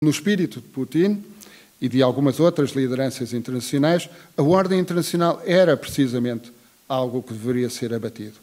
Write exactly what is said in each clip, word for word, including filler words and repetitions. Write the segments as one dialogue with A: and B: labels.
A: No espírito de Putin e de algumas outras lideranças internacionais, a ordem internacional era precisamente algo que deveria ser abatido.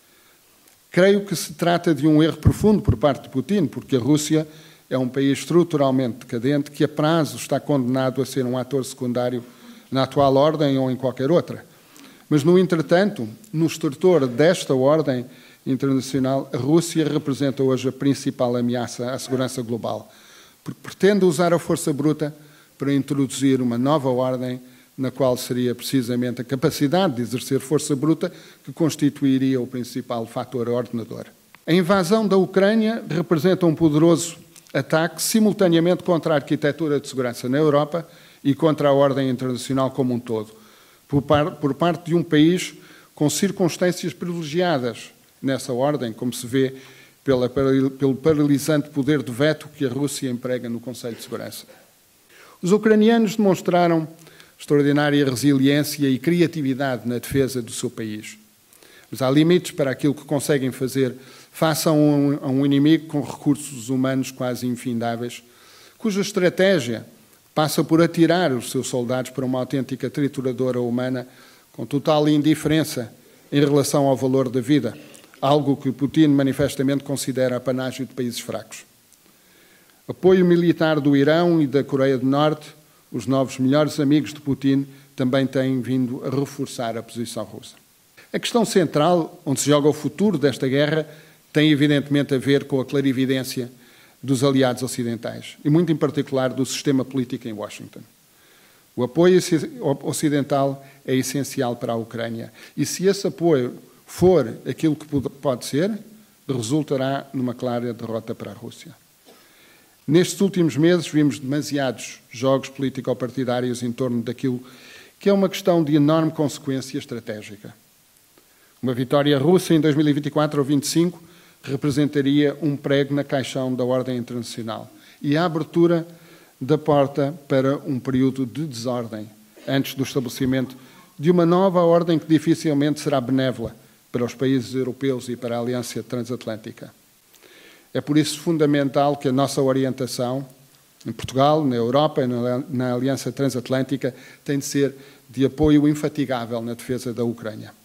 A: Creio que se trata de um erro profundo por parte de Putin, porque a Rússia é um país estruturalmente decadente que a prazo está condenado a ser um ator secundário na atual ordem ou em qualquer outra. Mas, no entretanto, no estertor desta ordem internacional, a Rússia representa hoje a principal ameaça à segurança global, porque pretende usar a força bruta para introduzir uma nova ordem na qual seria precisamente a capacidade de exercer força bruta que constituiria o principal fator ordenador. A invasão da Ucrânia representa um poderoso ataque simultaneamente contra a arquitetura de segurança na Europa e contra a ordem internacional como um todo, por, par, por parte de um país com circunstâncias privilegiadas nessa ordem, como se vê pela, pelo paralisante poder de veto que a Rússia emprega no Conselho de Segurança. Os ucranianos demonstraram extraordinária resiliência e criatividade na defesa do seu país. Mas há limites para aquilo que conseguem fazer face a um, a um inimigo com recursos humanos quase infindáveis, cuja estratégia passa por atirar os seus soldados para uma autêntica trituradora humana com total indiferença em relação ao valor da vida, algo que Putin manifestamente considera apanágio de países fracos. Apoio militar do Irão e da Coreia do Norte, os novos melhores amigos de Putin, também têm vindo a reforçar a posição russa. A questão central, onde se joga o futuro desta guerra, tem evidentemente a ver com a clarividência dos aliados ocidentais, e muito em particular do sistema político em Washington. O apoio ocidental é essencial para a Ucrânia, e se esse apoio for aquilo que pode ser, resultará numa clara derrota para a Rússia. Nestes últimos meses vimos demasiados jogos político-partidários em torno daquilo que é uma questão de enorme consequência estratégica. Uma vitória russa em dois mil e vinte e quatro ou vinte e cinco representaria um prego na caixão da ordem internacional e a abertura da porta para um período de desordem, antes do estabelecimento de uma nova ordem que dificilmente será benévola para os países europeus e para a Aliança Transatlântica. É por isso fundamental que a nossa orientação, em Portugal, na Europa e na Aliança Transatlântica, tem de ser de apoio infatigável na defesa da Ucrânia.